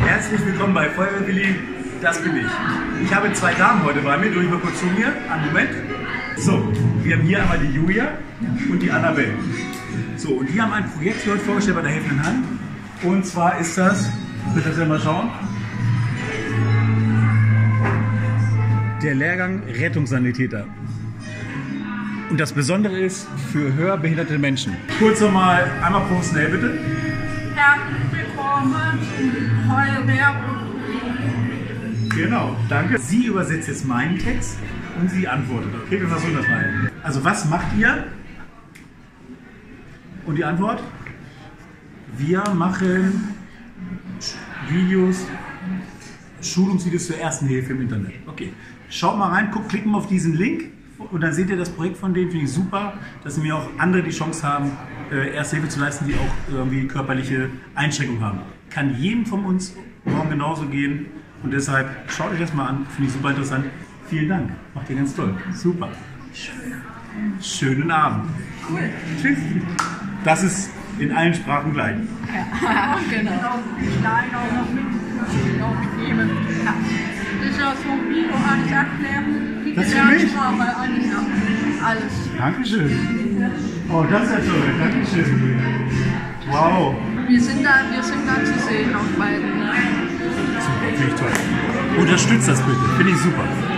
Herzlich willkommen bei Feuerwehr-Willi, das bin ich. Ich habe zwei Damen heute bei mir, durch mal kurz zu mir, einen Moment. So, wir haben hier einmal die Julia und die Annabelle. So, und die haben ein Projekt hier heute vorgestellt bei der Helfenden Hand. Und zwar ist das, bitte das ja mal schauen, der Lehrgang Rettungssanitäter. Und das Besondere ist für hörbehinderte Menschen. Kurz nochmal, einmal professionell bitte. Herzlich willkommen zum Feuerwehr. Genau, danke. Sie übersetzt jetzt meinen Text und sie antwortet. Okay, wir versuchen das mal. Also was macht ihr? Und die Antwort? Wir machen Videos, Schulungsvideos zur Ersten Hilfe im Internet. Okay, schaut mal rein, klicken auf diesen Link und dann seht ihr das Projekt von denen. Finde ich super, dass mir auch andere die Chance haben, Erste Hilfe zu leisten, die auch irgendwie körperliche Einschränkungen haben. Kann jedem von uns morgen genauso gehen und deshalb schaut euch das mal an. Finde ich super interessant. Vielen Dank, macht ihr ganz toll. Super. Schönen Abend. Cool. Tschüss. Das ist in allen Sprachen gleich. Ja, genau. Ich leide auch noch mitnehmen. Ja. Das ist ja so wie auch alles erklären. Wie Das für mich? Sprache, alles. Ja. Alles. Dankeschön. Oh, das ist ja toll. Dankeschön. Wow. Wir sind da zu sehen auf beiden. Super, finde ich toll. Unterstützt das bitte. Finde ich super.